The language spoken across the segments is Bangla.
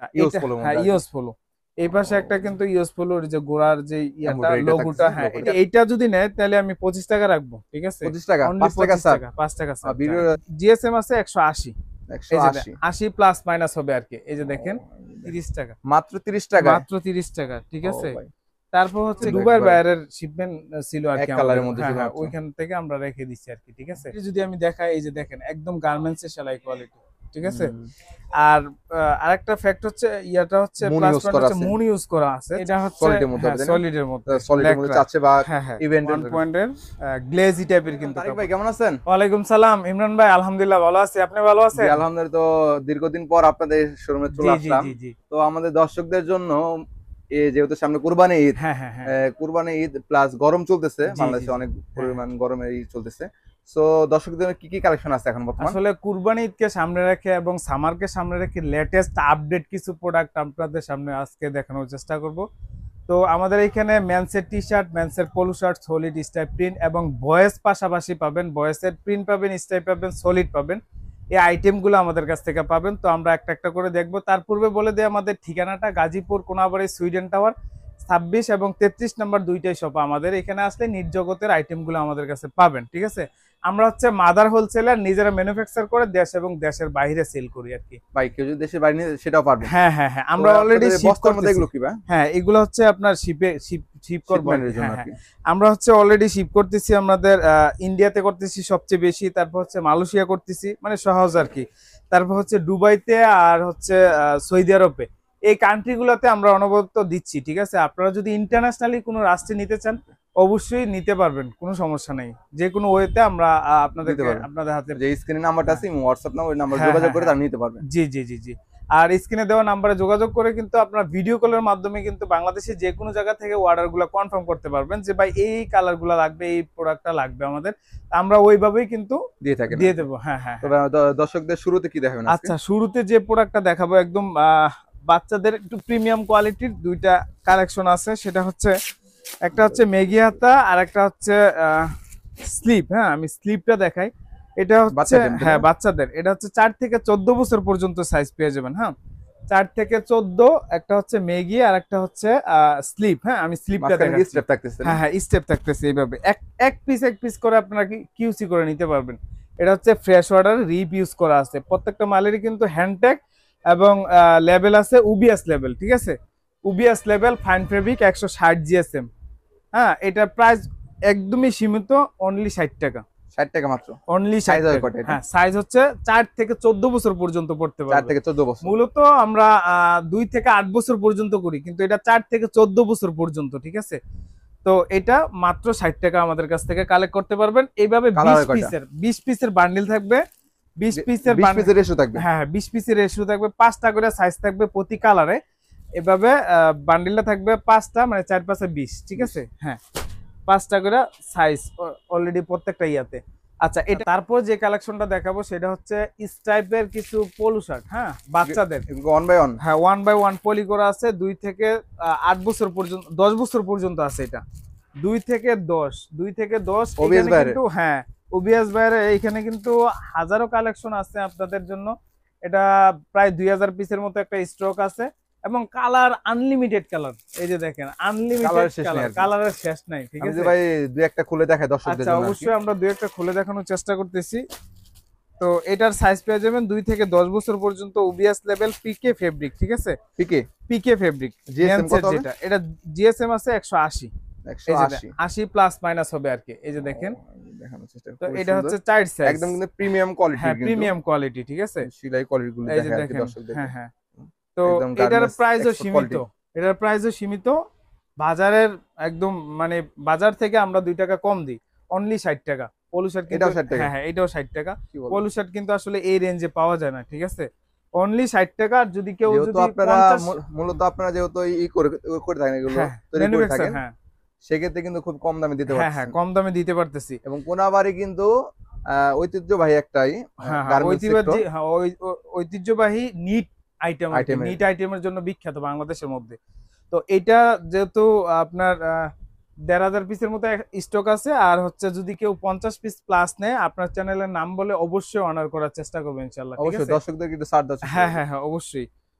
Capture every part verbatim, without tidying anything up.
ইউজ পোলো হ্যাঁ ইউজ পোলো। এই পাশে একটা কিন্তু ইউজ পোলোর যে গোড়ার যে ইয়াটা লোগোটা, হ্যাঁ এইটা যদি নেয় তাহলে আমি পঁচিশ টাকা রাখবো, ঠিক আছে? পঁচিশ টাকা, অনলি পঁচিশ টাকা, পাঁচ টাকা স্যার। জিএসএম আছে একশো আশি, এই যে আশি প্লাস মাইনাস হবে আর কি। এই যে দেখেন তিরিশ টাকা, মাত্র তিরিশ টাকা, মাত্র তিরিশ টাকা, ঠিক আছে? তারপর হচ্ছে দুবাই বাইরের শিপমেন্ট ছিল আর কি আমাদের মধ্যে, হ্যাঁ ওইখান থেকে আমরা রেখে দিচ্ছি আর কি, ঠিক আছে? যদি আমি দেখাই, এই যে দেখেন একদম গার্মেন্টস এর সেলাই কোয়ালিটি, ঠিক আছে? আর আরেকটা ফ্যাক্ট হচ্ছে ইয়াটা হচ্ছে প্লাস পয়েন্ট হচ্ছে মুন ইউজ করা আছে। এটা হচ্ছে সলিডের মধ্যে, সলিডের মধ্যে, সলিডের মধ্যে চাচ্ছে বা ইভেন্টের পয়েন্টের গ্লেজি টাইপের কিন্তু। তারিক ভাই কেমন আছেন? ওয়ালাইকুম সালাম ইমরান ভাই, আলহামদুলিল্লাহ ভালো আছি, আপনি ভালো আছেন? জি আলহামদুলিল্লাহ। তো দীর্ঘদিন পর আপনাদের শোরুমে চলে আসলাম। তো আমাদের দর্শকদের জন্য যেহেতু সামনে কুরবানি ঈদ, হ্যাঁ হ্যাঁ হ্যাঁ কুরবানি ঈদ প্লাস গরম চলতেছে, বাংলাদেশে অনেক পরিমাণ গরমের ঈদ চলতেছে। সো দর্শকদের কি কি কালেকশন আছে এখন বর্তমানে? আসলে কুরবানি ঈদকে সামনে রেখে এবং সামারকে সামনে রেখে লেটেস্ট আপডেট কিছু প্রোডাক্ট আপনাদের সামনে আজকে দেখানোর চেষ্টা করব। তো আমাদের এখানে মেন্সের টি শার্ট, মেন্সের polo shirt, solid stripe print এবং বয়েজ পাশাপাশি পাবেন, বয়েজের প্রিন্ট পাবেন, স্টাইপ পাবেন, সলিড পাবেন। এই আইটেমগুলো আমাদের কাছ থেকে পাবেন। তো আমরা একটা একটা করে দেখবো। তার পূর্বে বলে দিই আমাদের ঠিকানাটা গাজীপুর কোনাবাড়ি সুইডেন টাওয়ার ছাব্বিশ এবং তেত্রিশ নম্বর দুইটাই শপ। আমাদের এখানে আসলে নির্জগতের আইটেমগুলো আমাদের কাছে পাবেন, ঠিক আছে? আমরা হচ্ছে মাদার হোলসেলার, নিজেরা ম্যানুফ্যাকচার করে দেশ এবং দেশের বাইরে সেল করি আর কি। ভাই কেউ যদি দেশের বাইরে নিয়ে সেটাও পারবে? হ্যাঁ হ্যাঁ হ্যাঁ, আমরা অলরেডি শিপ করতেছি। এগুলো কি ভাই? হ্যাঁ এগুলো হচ্ছে আপনার শিপে শিপ শিপ করব জন্য আর কি। আমরা হচ্ছে অলরেডি শিপ করতেছি, আমাদের ইন্ডিয়াতে করতেছি সবচেয়ে বেশি, তারপর হচ্ছে মালয়েশিয়া করতেছি, মানে সহজ আর কি। তারপর হচ্ছে দুবাইতে আর হচ্ছে সৌদি আরবে, এই কান্ট্রিগুলোতে আমরা অনবরত দিচ্ছি, ঠিক আছে? আপনারা যদি ইন্টারন্যাশনালি কোনো রাষ্ট্রে নিতে চান অবশ্যই নিতে পারবেন, কোনো সমস্যা নেই। যে কোনো ওয়েতে আমরা আপনাদেরকে আপনাদের হাতে যে স্ক্রিনে নাম্বারটা আছে হোয়াটসঅ্যাপ নাম্বার, ওই নাম্বারে যোগাযোগ করে তারা নিতে পারবেন। জি জি জি জি। আর স্ক্রিনে দেওয়া নাম্বারে যোগাযোগ করে কিন্তু আপনারা ভিডিও কলের মাধ্যমে কিন্তু বাংলাদেশের যে কোনো জায়গা থেকে অর্ডারগুলো কনফার্ম করতে পারবেন যে ভাই এই কালারগুলো লাগবে, এই প্রোডাক্টটা লাগবে আমাদের, আমরা ওইভাবেই কিন্তু দিয়ে থাকি, দিয়ে দেবো। হ্যাঁ হ্যাঁ। তবে দর্শকদের শুরুতে কি দেখাবেন? আচ্ছা শুরুতে যে প্রোডাক্টটা দেখাবো একদম বাচ্চাদের একটু প্রিমিয়াম কোয়ালিটির দুইটা কালেকশন আছে। সেটা হচ্ছে একটা হচ্ছে মেগি হাতা আর একটা হচ্ছে স্লিপ। হ্যাঁ আমি স্লিপটা দেখাই। এটা হচ্ছে হ্যাঁ বাচ্চাদের, এটা হচ্ছে চার থেকে চোদ্দ বছর পর্যন্ত সাইজ পেয়ে যাবেন। হ্যাঁ চার থেকে চোদ্দ, একটা হচ্ছে মেগি আর একটা হচ্ছে স্লিপ। হ্যাঁ আমি স্লিপটা দেখাই। স্টেপ থাকতেছে, হ্যাঁ হ্যাঁ স্টেপ থাকতেছে এইভাবে, এক এক পিস এক পিস করে আপনারা কিউসি করে নিতে পারবেন। এটা হচ্ছে ফ্রেশ অর্ডার রিপ ইউজ করা আছে, প্রত্যেকটা মালেরই কিন্তু হ্যান্ডট্যাগ এবং লেভেল আছে, উবিএস লেভেল, ঠিক আছে? উবিএস লেভেল, ফাইন ফেব্রিক, একশো ষাট জিএসএম। হ্যাঁ এটার প্রাইস একদমই সীমিত, অনলি ষাট টাকা। ষাট টাকা মাত্র, অনলি ষাট টাকা। হ্যাঁ সাইজ হচ্ছে চার থেকে চোদ্দ বছর পর্যন্ত পড়তে পারবে। চার থেকে চোদ্দ বছর। মূলত আমরা দুই থেকে আট বছর পর্যন্ত করি, কিন্তু এটা চার থেকে চোদ্দ বছর পর্যন্ত, ঠিক আছে? তো এটা মাত্র ষাট টাকা আমাদের কাছ থেকে কালেক্ট করতে পারবেন। এইভাবে বিশ পিসের বিশ পিসের বান্ডিল থাকবে, বিশ পিসের রেশিও থাকবে। হ্যাঁ বিশ পিসের রেশিও থাকবে, পাঁচটা করে সাইজ থাকবে প্রতি কালারে। এভাবে বান্ডিলটা থাকবে পাঁচটা, মানে চার পাঁচে বিশ, ঠিক আছে? হ্যাঁ পাঁচটা করে সাইজ অলরেডি প্রত্যেকটা ইয়াতে। আচ্ছা এটা তারপর যে কালেকশনটা দেখাবো সেটা হচ্ছে স্ট্রাইপের কিছু পোলো শার্ট। হ্যাঁ বাচ্চাদের ওয়ান বাই ওয়ান, হ্যাঁ ওয়ান বাই ওয়ান পলি করা আছে, দুই থেকে আট বছর পর্যন্ত, দশ বছর পর্যন্ত আছে এটা। দুই থেকে দশ, দুই থেকে দশ কিন্তু। হ্যাঁ ওবিএস বাইরে এইখানে কিন্তু হাজারো কালেকশন আছে আপনাদের জন্য। এটা প্রায় দুই হাজার পিসের মতো একটা স্টক আছে এবং কালার আনলিমিটেড কালার। এই যে দেখেন আনলিমিটেড কালার, কালারের শেষ নাই, ঠিক আছে ভাই? দুই একটা খুলে দেখাই দর্শকদের জন্য। আচ্ছা অবশ্যই আমরা দুই একটা খুলে দেখানোর চেষ্টা করতেছি। তো এটার সাইজ পেয়ে যাবেন দুই থেকে দশ বছর পর্যন্ত, ওবিএস লেভেল, পিকে ফেব্রিক, ঠিক আছে? পিকে পিকে ফেব্রিক, জিএসএম কত হবে? যেটা এটা জিএসএম আছে একশো আশি, আশি প্লাস মাইনাস হবে আর কি। এই যে দেখেন দেখানোর চেষ্টা তো এটা হচ্ছে চার সাইজ, একদম কিন্তু প্রিমিয়াম কোয়ালিটি। হ্যাঁ প্রিমিয়াম কোয়ালিটি, ঠিক আছে? সেলাই কোয়ালিটি গুলো দেখাই দর্শকদের। হ্যাঁ হ্যাঁ। তো এটার প্রাইসও সীমিত, এটার প্রাইসও সীমিত, বাজারের একদম মানে বাজার থেকে আমরা দুই টাকা কম দিই, অনলি ষাট টাকা। পোলো শার্ট কিন্তু হ্যাঁ হ্যাঁ এটাও ষাট টাকা। পোলো শার্ট কিন্তু আসলে এই রেঞ্জে পাওয়া যায় না, ঠিক আছে? অনলি ষাট টাকা। আর যদি কেউ যদি আপনারা মূলত আপনারা যেহেতু ই করে করে থাকেন এগুলো তৈরি করে থাকেন, হ্যাঁ সেক্ষেত্রে কিন্তু খুব কম দামে দিতে পারতেছি। হ্যাঁ হ্যাঁ কম দামে দিতে পারতেছি। এবং কোনাবাড়ি কিন্তু ঐতিহ্যবাহী একটাই ঐতিহ্যবাহী ঐতিহ্যবাহী নিট আইটেম, নিট আইটেমের জন্য বিখ্যাত বাংলাদেশের মধ্যে। তো এটা যেহেতু আপনার দেড় হাজার পিসের মতো স্টক আছে, আর হচ্ছে যদি কেউ পঞ্চাশ পিস প্লাস নেয় আপনার চ্যানেলের নাম বলে অবশ্যই অনার করার চেষ্টা করবেন ইনশাআল্লাহ। অবশ্যই দর্শকদের কিন্তু ছাড় দাও। হ্যাঁ হ্যাঁ হ্যাঁ অবশ্যই।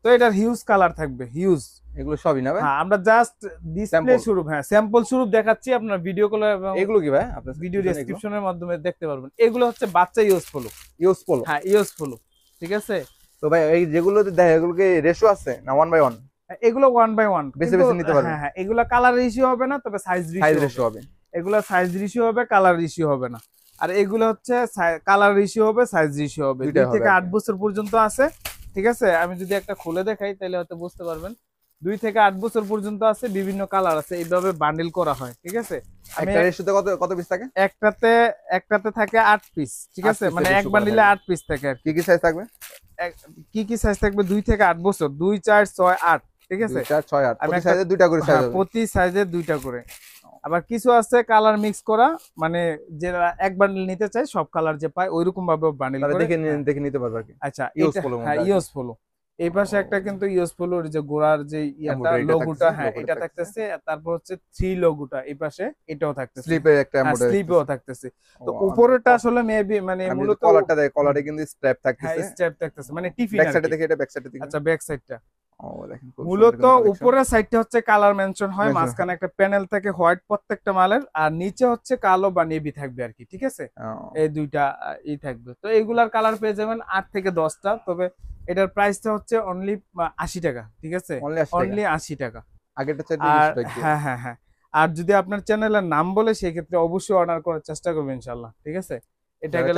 তো এটার হিউজ কালার থাকবে, হিউজ। এগুলো সবই না ভাই? হ্যাঁ, আমরা জাস্ট ডিসপ্লে স্বরূপ, হ্যাঁ স্যাম্পল স্বরূপ দেখাচ্ছি, আপনার ভিডিও কল এবং এগুলো কি ভাই আপনার ভিডিও ডেসক্রিপশনের মাধ্যমে দেখতে পারবেন। এগুলো হচ্ছে বাচ্চা ইউজ ফলো, ইউজ ফলো, হ্যাঁ ইউজ ফলো, ঠিক আছে। তো ভাই এই যেগুলো দেখে এগুলো কি রেশিও আছে না ওয়ান বাই ওয়ান? এগুলো ওয়ান বাই ওয়ান বেশি বেশি নিতে পারবেন। হ্যাঁ হ্যাঁ, এগুলো কালার রেশিও হবে না, তবে সাইজ রেশিও হবে। এগুলো সাইজ রেশিও হবে, কালার রেশিও হবে না। আর এগুলো হচ্ছে কালার রেশিও হবে, সাইজ রেশিও হবে। দুই থেকে আট বছর পর্যন্ত আছে, ঠিক আছে। আমি যদি একটা খুলে দেখাই তাহলে হয়তো বুঝতে পারবেন। দুই থেকে আট বছর পর্যন্ত আছে, বিভিন্ন কালার আছে, এইভাবে বান্ডিল করা হয়, ঠিক আছে। একটা রেশিওতে কত কত পিস থাকে? একটাতে একটাতে থাকে আট পিস, ঠিক আছে, মানে এক বান্ডিলে আট পিস থাকে। আর কি কি সাইজ থাকবে? কি কি সাইজ থাকবে? দুই থেকে আট বছর, দুই চার ছয় আট, ঠিক আছে। দুই চার ছয় আট প্রতি সাইজে দুইটা করে সাইজ হবে, প্রতি সাইজে দুইটা করে। আবার কিছু আছে কালার মিক্স করা, মানে যারা এক বান্ডেল নিতে চায় সব কালার যে পায় ওইরকম ভাবে বান্ডেল করে দেখে দেখে নিতে পারবে আর কি। আচ্ছা, ইউজ ফলো, হ্যাঁ ইউজ ফলো। এই পাশে একটা কিন্তু ইউজ ফলোর যে গোড়ার যে ইয়াটা লোগোটা, হ্যাঁ এটা থাকতেছে। তারপর হচ্ছে থ্রি লোগোটা এই পাশে, এটাও থাকতেছে। স্লিপে একটা এমব্রয়ডারি, স্লিপেও থাকতেছে। তো উপরেরটা আসলে মেবি মানে মূলত কলারটা দেয়, কলারে কিন্তু স্ট্র্যাপ থাকতেছে, হ্যাঁ স্ট্র্যাপ থাকতেছে, মানে টিফিন। ব্যাক সাইডে দেখে, এটা ব্যাক সাইডে দেখে। আচ্ছা, ব্যাক সাইডটা ও দেখেন, মূলত উপরের সাইডটা হচ্ছে কালার মেনশন হয়, মাঝখানে একটা প্যানেল থাকে হোয়াইট প্রত্যেকটা মালের, আর নিচে হচ্ছে কালো বা নেভি থাকবে আর কি, ঠিক আছে। এই দুইটা ই থাকবে। তো এইগুলার কালার পেয়ে যাবেন আট থেকে দশটা। তবে এটার প্রাইসটা হচ্ছে অনলি আশি টাকা, ঠিক আছে, অনলি আশি টাকা। আগেরটা চাইতে বেশি। হ্যাঁ হ্যাঁ হ্যাঁ। আর যদি আপনার চ্যানেলের নাম বলে সেই ক্ষেত্রে অবশ্যই অর্ডার করার চেষ্টা করবেন ইনশাআল্লাহ, ঠিক আছে। এটা গেলে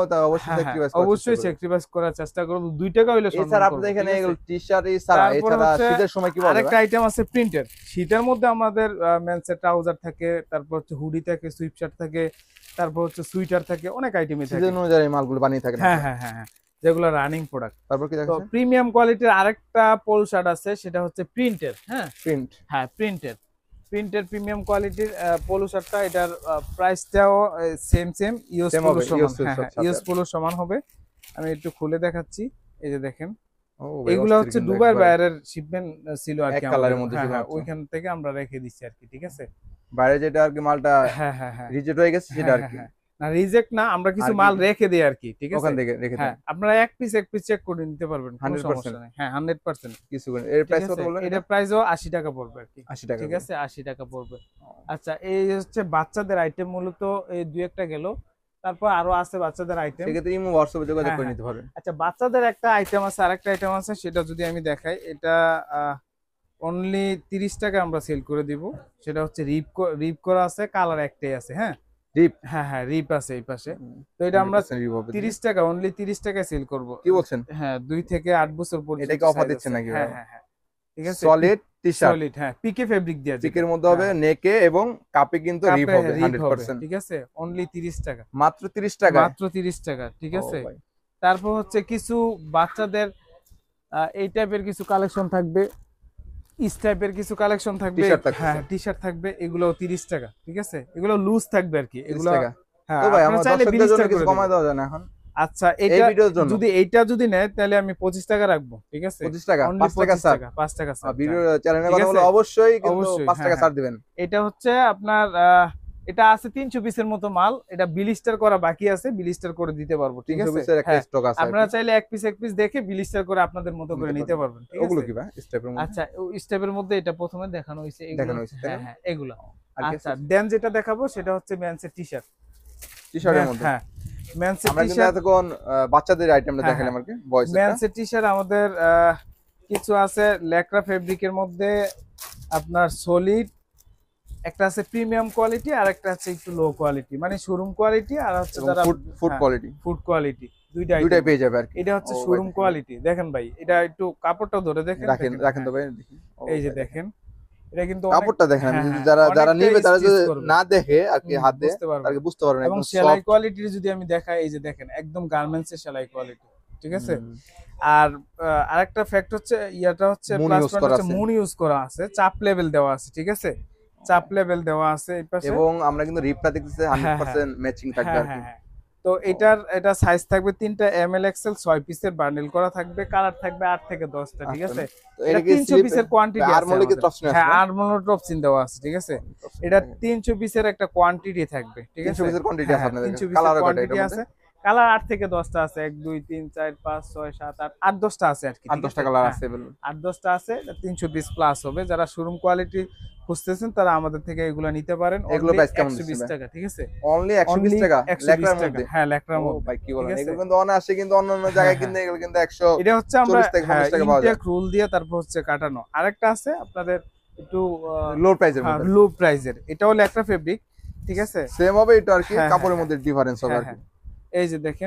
অবশ্যই স্যাক্রিফাইস করার চেষ্টা করব। দুই টাকা হইলে সম্ভব। স্যার আপনাদের এখানে এগুলো টি-শার্ট এই ছাড়া এছাড়া শীতের সময় কি বলে আরেকটা আইটেম আছে প্রিন্টের। শীতের মধ্যে আমাদের মেন্সের ট্রাউজার থাকে, তারপর হচ্ছে হুডি থাকে, সুইপশার্ট থাকে, তারপর হচ্ছে সুইটার থাকে, অনেক আইটেমই থাকে। সিজন অনুযায়ী মালগুলো বানিয়ে থাকে। হ্যাঁ হ্যাঁ হ্যাঁ, যেগুলো রানিং প্রোডাক্ট। তারপর কি তো প্রিমিয়াম কোয়ালিটির আরেকটা পোল শার্ট আছে, সেটা হচ্ছে প্রিন্টের। হ্যাঁ প্রিন্ট, হ্যাঁ প্রিন্টের প্রিন্টের প্রিমিয়াম কোয়ালিটির পোলো শার্টটা, এটার প্রাইসটাও সেম সেম ইউজ পোলো সমান, হ্যাঁ ইউজ পোলো সমান হবে। আমি একটু খুলে দেখাচ্ছি, এই যে দেখেন, এগুলো হচ্ছে দুবাইয়ের বাইরের শিপমেন্ট ছিল আর কি, কালারের মধ্যে ছিল, ওইখান থেকে আমরা রেখে দিচ্ছি আর কি, ঠিক আছে। বাইরে যেটা আর কি মালটা হ্যাঁ হ্যাঁ হ্যাঁ রিজেক্ট হয়ে গেছে সেটা আর কি, না রিজেক্ট না, আমরা কিছু মাল রেখে দেই আর কি, ঠিক আছে, ওখান থেকে রেখে দেন। আপনারা এক পিস এক পিস চেক করে নিতে পারবেন, কোনো সমস্যা নাই। হ্যাঁ একশো পার্সেন্ট কিছু করে। এর প্রাইস কত বললেন? এর প্রাইসও আশি টাকা পড়বে আর কি, আশি টাকা, ঠিক আছে, আশি টাকা পড়বে। আচ্ছা, এই হচ্ছে বাচ্চাদের আইটেম, মূলত এই দুই একটা গেল। তারপর আরো আছে বাচ্চাদের আইটেম, সেক্ষেত্রে ইমো হোয়াটসঅ্যাপে যোগাযোগ করে নিতে পারবেন। আচ্ছা, বাচ্চাদের একটা আইটেম আছে, আরেকটা আইটেম আছে, সেটা যদি আমি দেখাই, এটা অনলি তিরিশ টাকা আমরা সেল করে দিব। সেটা হচ্ছে রিপ রিপ করা আছে, কালার একটাই আছে। হ্যাঁ রিপ, হ্যাঁ হ্যাঁ রিপ আছে এই পাশে। তো এটা আমরা তিরিশ টাকা, অনলি তিরিশ টাকায় সেল করব। কি বলছেন? হ্যাঁ, দুই থেকে আট বছর পর্যন্ত। এটা কি অফার দিচ্ছেন নাকি? হ্যাঁ হ্যাঁ হ্যাঁ, ঠিক আছে। সলিড টি-শার্ট, সলিড, হ্যাঁ পিকে ফেব্রিক দিয়া, পিকের মধ্যে হবে, নেকে এবং কাপে কিন্তু রিপ হবে একশো পার্সেন্ট, ঠিক আছে। অনলি তিরিশ টাকা, মাত্র তিরিশ টাকা, মাত্র তিরিশ টাকা, ঠিক আছে। তারপর হচ্ছে কিছু বাচ্চাদের এই টাইপের কিছু কালেকশন থাকবে, ইস টাইপের কিছু কালেকশন থাকবে, হ্যাঁ টি-শার্ট থাকবে, এগুলো তিরিশ টাকা, ঠিক আছে। এগুলো লুজ থাকবে আর কি, এগুলো। হ্যাঁ, তো ভাই আমার দর্শকদের জন্য কিছু কমায় দেওয়া যায় না এখন? আচ্ছা, এটা যদি এইটা যদি নেয় তাহলে আমি পঁচিশ টাকা রাখবো, ঠিক আছে। পঁচিশ টাকা, পাঁচ টাকা স্যার, পাঁচ টাকা স্যার। ভিডিও চ্যানেলে কথা বলে অবশ্যই কিন্তু পাঁচ টাকা ছাড় দিবেন। এটা হচ্ছে আপনার, এটা আছে তিনশো পিসের মতো মাল, এটা বিলিস্টার করা বাকি আছে, বিলিস্টার করে দিতে পারবো, ঠিক আছে। আপনারা চাইলে এক পিস এক পিস দেখে বিলিস্টার করে আপনাদের মতো করে নিতে পারবেন, ঠিক আছে। ওগুলো কি ভাই স্টেপের মধ্যে? আচ্ছা, স্টেপের মধ্যে এটা প্রথমে দেখানো হইছে, এগুলো হ্যাঁ হ্যাঁ এগুলো। আচ্ছা, দেন যেটা দেখাবো সেটা হচ্ছে মেন্সের টি-শার্ট, টি-শার্টের মধ্যে। হ্যাঁ, মেন্সের টি-শার্ট, এখন বাচ্চাদের আইটেমটা দেখালাম আর কি। বয়েজের মেন্সের টি-শার্ট আমাদের কিছু আছে ল্যাকড়া ফেব্রিকের মধ্যে, আপনার সলিড একটা আছে, প্রিমিয়াম কোয়ালিটি, আর একটা আছে একটু লো কোয়ালিটি, মানে শোরুম কোয়ালিটি, আর হচ্ছে যারা ফুড কোয়ালিটি, ফুড কোয়ালিটি, দুইটা দুইটাই পেয়ে যাবে আর কি। এটা হচ্ছে শোরুম কোয়ালিটি। দেখেন ভাই, এটা একটু কাপড়টা ধরে দেখেন, রাখেন রাখেন তো ভাই, দেখি এই যে দেখেন, এটা কিন্তু কাপড়টা দেখেন, যারা যারা নিবে তারা যদি না দেখে আর কি হাতে, তারা বুঝতে পারবে না। এবং সেলাই কোয়ালিটির যদি আমি দেখাই, এই যে দেখেন, একদম গার্মেন্টস এর সেলাই কোয়ালিটি, ঠিক আছে। আর আরেকটা ফ্যাক্ট হচ্ছে, ইয়াটা হচ্ছে প্লাস পয়েন্ট হচ্ছে মুন ইউজ করা আছে, চাপ লেভেল দেওয়া আছে, ঠিক আছে, চাপ লেভেল দেওয়া আছে এই পাশে। এবং আমরা কিন্তু রিপটা দেখতেছি একশো পার্সেন্ট ম্যাচিং থাকবে আর কি। তো এটার এটা সাইজ থাকবে তিনটা, এম এল এক্সেল, ছয় পিসের বান্ডেল করা থাকবে, কালার থাকবে আট থেকে দশটা, ঠিক আছে। এটা তিনশো পিসের কোয়ান্টিটি আছে, হ্যাঁ আরমোলে টপসিন দেওয়া আছে, ঠিক আছে। এটা তিনশো পিসের একটা কোয়ান্টিটি থাকবে, ঠিক আছে, তিনশো পিসের কোয়ান্টিটি আছে আপনাদের, কালার কোয়ান্টিটি আছে। কালার আট থেকে দশটা আছে, এক দুই তিন চার পাঁচ ছয় সাত আট আট দশটা আছে আর কি, আট দশটা কালার আছে, আট দশটা আছে, তিনশো পিস প্লাস হবে। যারা শোরুম কোয়ালিটি খুঁজতেছেন তারা আমাদের থেকে এগুলো নিতে পারেন। এগুলো প্রাইস কেমন একশো বিশ টাকা, ঠিক আছে, অনলি একশো বিশ টাকা লেখার মধ্যে। হ্যাঁ লেখার মধ্যে। ভাই কি বলেন, এগুলো কিন্তু অনেক আসে, কিন্তু অন্যান্য জায়গায় কিনতে এগুলো কিন্তু একশো এটা হচ্ছে আমরা পঞ্চাশ টাকা পাওয়া যায় ইনটেক রুল দিয়ে, তারপর হচ্ছে কাটানো। আরেকটা আছে আপনাদের একটু লো প্রাইসের মধ্যে, লো প্রাইসের, এটাও লেকরা ফেব্রিক, ঠিক আছে, সেম হবে এটা আর কি, কাপড়ের মধ্যে ডিফারেন্স হবে আর কি। এই যে দেখেন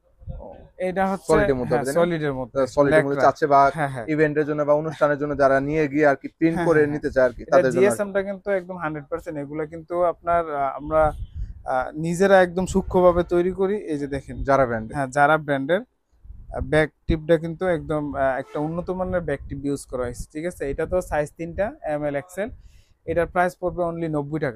এটা হচ্ছে সলিডের মধ্যে, সলিডের মধ্যে, সলিডের মধ্যে চাচ্ছে বা ইভেন্টের জন্য বা অনুষ্ঠানের জন্য যারা নিয়ে গিয়ে আর কি প্রিন্ট করে নিতে চায় আর কি, তাদের জন্য জিএসএমটা কিন্তু একদম একশো পার্সেন্ট। এগুলো কিন্তু আপনার আমরা নিজেরা একদম সূক্ষ্মভাবে তৈরি করি। এই যে দেখেন যারা ব্র্যান্ড, হ্যাঁ যারা ব্র্যান্ডের ব্যাক টিপটা কিন্তু একদম একটা উন্নত মানের ব্যাক টিপ ইউজ করা হয়েছে, ঠিক আছে। এটা তো সাইজ তিনটা, এম এল এক্সেল। এটার প্রাইস পড়বে অনলি নব্বই টাকা,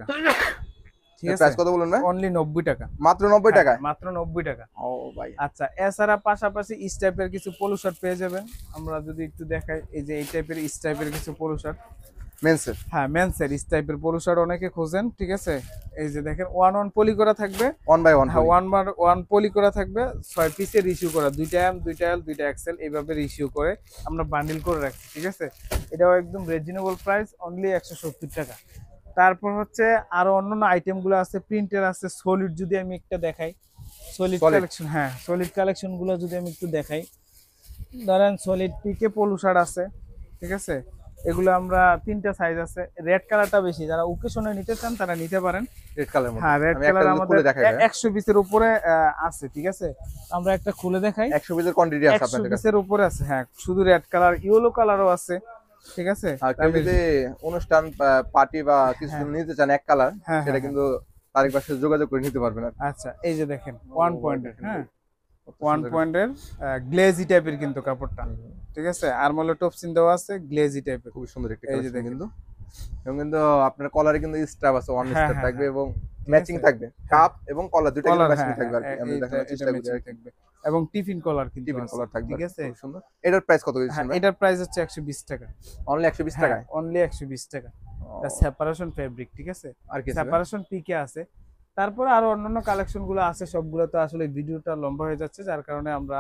ঠিক আছে। প্রাইস কত বলুন ভাই? অনলি নব্বই টাকা, মাত্র নব্বই টাকা, মাত্র নব্বই টাকা। ও ভাই আচ্ছা, এছাড়া পাশাপাশি ইস টাইপের কিছু পোলো শার্ট পেয়ে যাবেন। আমরা যদি একটু দেখাই, এই যে এই টাইপের ইস টাইপের কিছু পোলো শার্ট, মেন্সের, হ্যাঁ মেন্সের ইস টাইপের পোলো শার্ট অনেকে খোঁজেন, ঠিক আছে। এই যে দেখেন ওয়ান ওয়ান পলি করা থাকবে, ওয়ান বাই ওয়ান, হ্যাঁ ওয়ান বার ওয়ান পলি করা থাকবে, ছয় পিসের ইস্যু করা, দুইটা এম দুইটা এল দুইটা এক্সেল এইভাবে ইস্যু করে আমরা বান্ডিল করে রাখছি, ঠিক আছে। এটাও একদম রিজনেবল প্রাইস, অনলি একশো সত্তর টাকা। তারপর হচ্ছে আরো অন্যান্য আইটেমগুলো আছে, প্রিন্টের আছে, সলিড যদি আমি একটা দেখাই, সলিড কালেকশন, হ্যাঁ সলিড কালেকশন গুলো যদি আমি একটু দেখাই, ধরেন সলিড পিকে পোলো শার্ট আছে, ঠিক আছে। এগুলো আমরা তিনটা সাইজ আছে, রেড কালারটা বেশি, যারা ওকেশনে নিতে চান তারা নিতে পারেন। রেড কালার মধ্যে, হ্যাঁ রেড কালার আমাদের একশো পিসের উপরে আছে, ঠিক আছে। আমরা একটা খুলে দেখাই, একশো পিসের কোয়ান্টিটি আছে আপনাদের কাছে, একশো পিসের উপরে আছে, হ্যাঁ শুধু রেড কালার, ইয়েলো কালারও আছে, ঠিক আছে। আর কেউ যদি অনুষ্ঠান পার্টি বা কিছু নিতে চান এক কালার, সেটা কিন্তু তারিখ পাশে যোগাযোগ করে নিতে পারবেন। আচ্ছা এই যে দেখেন ওয়ান পয়েন্টের, হ্যাঁ ওয়ান পয়েন্টের গ্লেজি টাইপের কিন্তু কাপড়টা, ঠিক আছে। আরমোলে টপসিন দেওয়া আছে, গ্লেজি টাইপের, খুব সুন্দর একটা কালেকশন কিন্তু। এবং কিন্তু আপনার কলারে কিন্তু স্ট্রাপ আছে, ওয়ান স্ট্রাপ থাকবে এবং ম্যাচিং থাকবে, কাপ এবং কলার দুটো ম্যাচিং থাকবে আর কি। আমি দেখানোর চেষ্টা করি থাকবে, এবং টিফিন কলার কিন্তু টিফিন কলার থাকবে, ঠিক আছে, খুব সুন্দর। এটার প্রাইস কত দিচ্ছেন? এটার প্রাইস হচ্ছে একশো বিশ টাকা, অনলি একশো বিশ টাকা, অনলি একশো বিশ টাকা। এটা সেপারেশন ফেব্রিক, ঠিক আছে, আর কি সেপারেশন পিকে আছে। তারপর আরো অন্যান্য কালেকশন গুলো আছে, সবগুলো তো আসলে ভিডিওটা লম্বা হয়ে যাচ্ছে, যার কারণে আমরা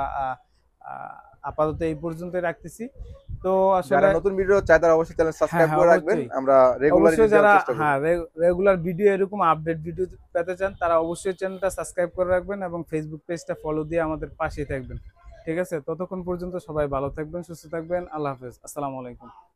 আপাতত এই পর্যন্তই রাখতেছি। তো আসলে যারা নতুন ভিডিও চায় তারা অবশ্যই চ্যানেল সাবস্ক্রাইব করে রাখবেন। আমরা রেগুলারলি যারা হ্যাঁ রেগুলার ভিডিও এরকম আপডেট ভিডিও পেতে চান তারা অবশ্যই চ্যানেলটা সাবস্ক্রাইব করে রাখবেন এবং ফেসবুক পেজটা ফলো দিয়ে আমাদের পাশেই থাকবেন, ঠিক আছে। ততক্ষণ পর্যন্ত সবাই ভালো থাকবেন, সুস্থ থাকবেন, আল্লাহ হাফেজ, আসসালামু আলাইকুম।